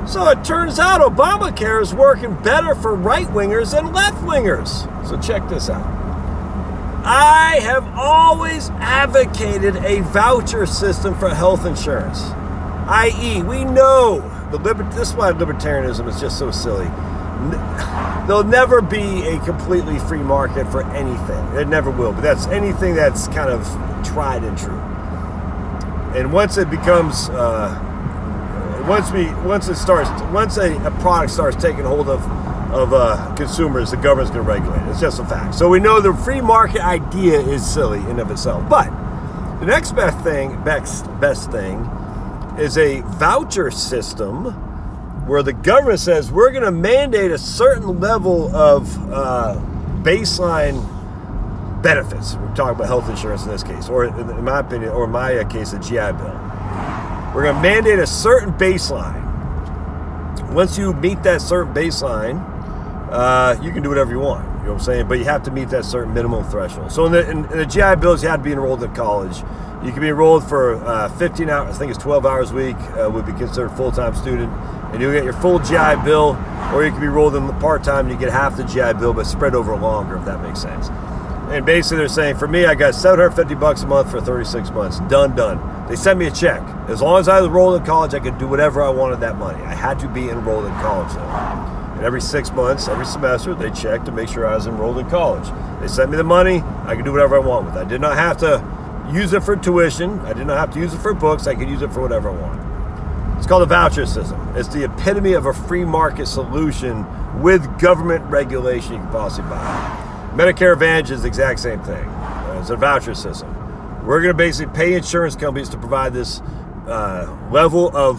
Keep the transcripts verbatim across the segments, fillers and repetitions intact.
So it turns out Obamacare is working better for right-wingers than left-wingers. So check this out. I have always advocated a voucher system for health insurance, that is, we know the liber- this is why libertarianism is just so silly. There'll never be a completely free market for anything. It never will. But that's anything that's kind of tried and true. And once it becomes, uh, once we, once it starts, once a, a product starts taking hold of of uh, consumers, the government's going to regulate it. It's just a fact. So we know the free market idea is silly in and of itself. But the next best thing, best best thing, is a voucher system where the government says we're going to mandate a certain level of uh, baseline benefits. We're talking about health insurance in this case, or in my opinion, or in my case, a G I Bill. We're going to mandate a certain baseline. Once you meet that certain baseline, uh, you can do whatever you want. You know what I'm saying? But you have to meet that certain minimum threshold. So in the, in, in the G I Bills, you had to be enrolled at college. You can be enrolled for uh, fifteen hours, I think it's twelve hours a week, uh, would be considered a full-time student. And you'll get your full G I Bill, or you can be enrolled in the part-time and you get half the G I Bill, but spread over longer, if that makes sense. And basically they're saying, for me, I got seven hundred fifty bucks a month for thirty-six months. Done, done. They sent me a check. As long as I was enrolled in college, I could do whatever I wanted that money. I had to be enrolled in college, though. And every six months, every semester, they checked to make sure I was enrolled in college. They sent me the money. I could do whatever I want with it. I did not have to use it for tuition. I did not have to use it for books. I could use it for whatever I want. It's called a voucher system. It's the epitome of a free market solution with government regulation you can possibly buy. Medicare Advantage is the exact same thing. Uh, it's a voucher system. We're going to basically pay insurance companies to provide this uh, level of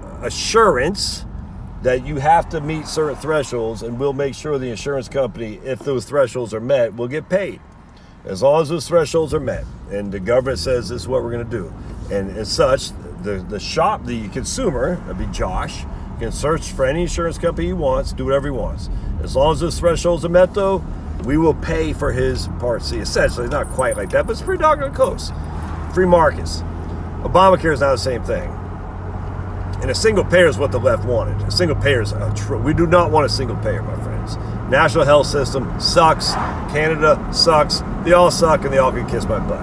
assurance that you have to meet certain thresholds, and we'll make sure the insurance company, if those thresholds are met, will get paid. As long as those thresholds are met, and the government says this is what we're going to do. And as such, the, the shop, the consumer, that'd be Josh, can search for any insurance company he wants, do whatever he wants. As long as those thresholds are met, though, we will pay for his Part C. Essentially, not quite like that, but it's pretty doggone close. Free markets. Obamacare is now the same thing. And a single payer is what the left wanted. A single payer is a tr- we do not want a single payer, my friends. National health system sucks. Canada sucks. They all suck, and they all can kiss my butt.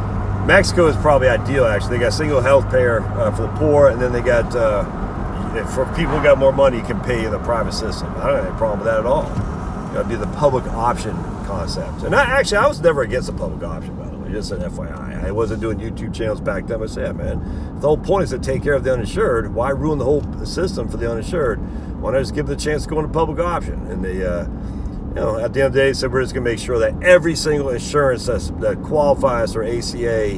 Mexico is probably ideal, actually. They got single health payer uh, for the poor, and then they got, uh, for people who got more money, you can pay in the private system. I don't have any problem with that at all. That'd be the public option concept. And I, actually, I was never against the public option, by the way. Just an F Y I. I wasn't doing YouTube channels back then. I said, yeah, man, the whole point is to take care of the uninsured. Why ruin the whole system for the uninsured? Why not just give them the chance to go into public option? And they, uh, you know, at the end of the day, they said we're just going to make sure that every single insurance that's, that qualifies for A C A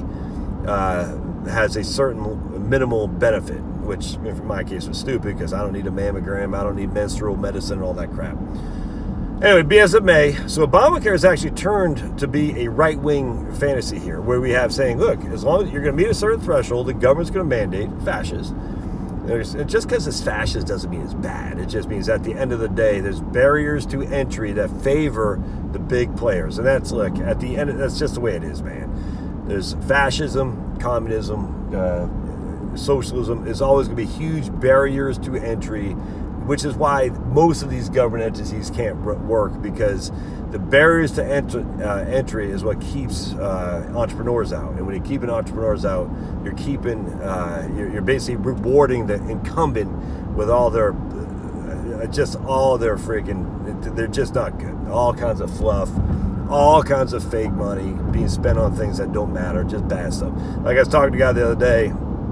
uh, has a certain minimal benefit, which in my case was stupid because I don't need a mammogram, I don't need menstrual medicine and all that crap. Anyway, be as it may, so Obamacare has actually turned to be a right-wing fantasy here, where we have saying, look, as long as you're going to meet a certain threshold, the government's going to mandate fascist. There's, just because it's fascist doesn't mean it's bad. It just means at the end of the day, there's barriers to entry that favor the big players. And that's, look, at the end, that's just the way it is, man. There's fascism, communism, uh, socialism. There's always going to be huge barriers to entry, which is why most of these government entities can't work, because the barriers to enter, uh, entry is what keeps uh, entrepreneurs out. And when you're keeping entrepreneurs out, you're keeping, uh, you're, you're basically rewarding the incumbent with all their, uh, just all their freaking, they're just not good. All kinds of fluff, all kinds of fake money being spent on things that don't matter, just bad stuff. Like I was talking to a guy the other day.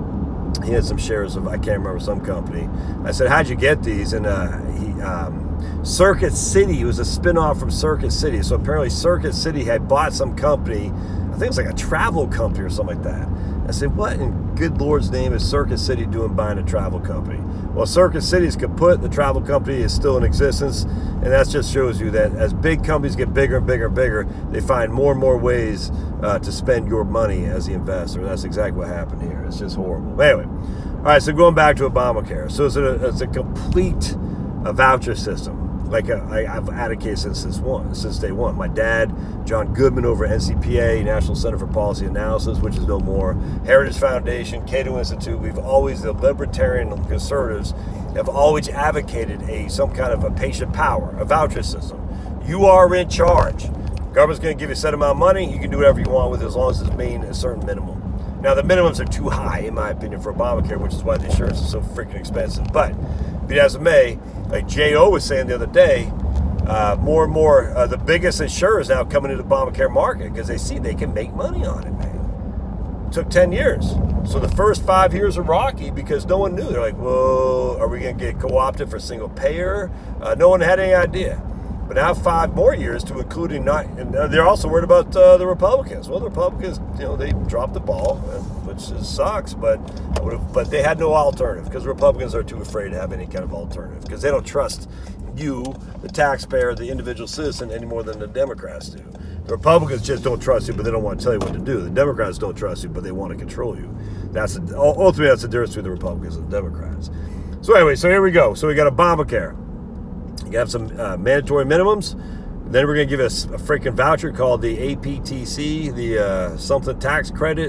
He had some shares of, I can't remember, some company. I said, how'd you get these? And uh, he, um, Circuit City was a spinoff from Circuit City. So apparently Circuit City had bought some company. I think it was like a travel company or something like that. I said, what in good Lord's name is Circuit City doing buying a travel company? Well, Circuit City's kaput. The travel company is still in existence. And that just shows you that as big companies get bigger and bigger and bigger, they find more and more ways uh, to spend your money as the investor. That's exactly what happened here. It's just horrible. Anyway, all right, so going back to Obamacare. So it's a, it's a complete a voucher system. like uh, I, I've advocated since this one, since day one. My dad, John Goodman over at N C P A, National Center for Policy Analysis, which is no more, Heritage Foundation, Cato Institute. We've always, the libertarian conservatives, have always advocated a some kind of a patient power, a voucher system. You are in charge. Government's going to give you a set amount of money. You can do whatever you want with it as long as it's meeting a certain minimum. Now, the minimums are too high, in my opinion, for Obamacare, which is why the insurance is so freaking expensive. But, be it as it may, like J O was saying the other day, uh, more and more, uh, the biggest insurers now coming into the Obamacare market because they see they can make money on it, man. It took ten years. So the first five years are rocky because no one knew. They're like, well, are we going to get co-opted for single payer? Uh, no one had any idea. But now five more years to including not, and they're also worried about uh, the Republicans. Well, the Republicans, you know, they dropped the ball, which is, sucks, but but they had no alternative because Republicans are too afraid to have any kind of alternative because they don't trust you, the taxpayer, the individual citizen, any more than the Democrats do. The Republicans just don't trust you, but they don't want to tell you what to do. The Democrats don't trust you, but they want to control you. That's a, ultimately that's the difference between the Republicans and the Democrats. So anyway, so here we go. So we got Obamacare. You have some uh, mandatory minimums. Then we're going to give us a, a freaking voucher called the A P T C, the uh, something tax credit.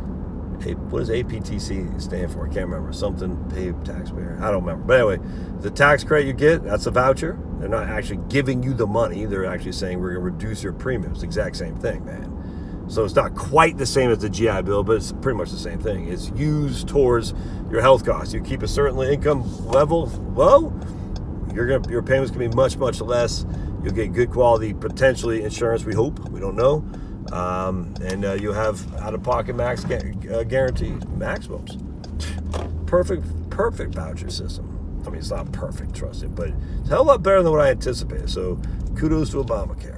A, what does A P T C stand for? I can't remember. Something paid taxpayer. I don't remember. But anyway, the tax credit you get, that's a voucher. They're not actually giving you the money. They're actually saying we're going to reduce your premiums. It's the exact same thing, man. So it's not quite the same as the G I Bill, but it's pretty much the same thing. It's used towards your health costs. You keep a certain income level low, You're gonna, your payments can be much, much less. You'll get good quality, potentially, insurance, we hope. We don't know. Um, and uh, you'll have out-of-pocket max uh, guarantee maximums. Perfect, perfect voucher system. I mean, it's not perfect, trust it, but it's a hell of a lot better than what I anticipated. So kudos to Obamacare.